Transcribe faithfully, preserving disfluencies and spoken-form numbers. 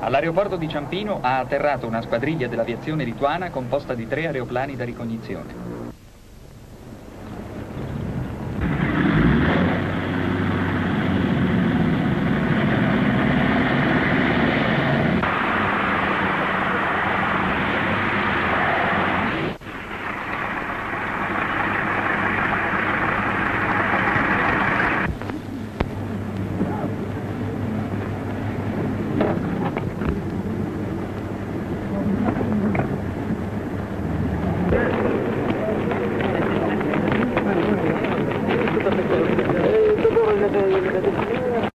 All'aeroporto di Ciampino ha atterrato una squadriglia dell'aviazione lituana composta di tre aeroplani da ricognizione.